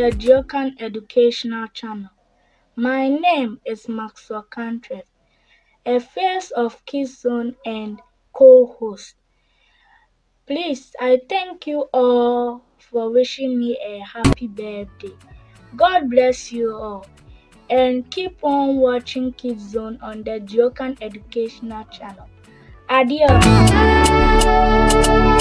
the Geocan educational channel. My name is Maxwell Cantrell, a face of KIDZ ZONE and co-host. Please, I thank you all for wishing me a happy birthday. God bless you all, and keep on watching KIDZ ZONE on the Geocan educational channel. Adios.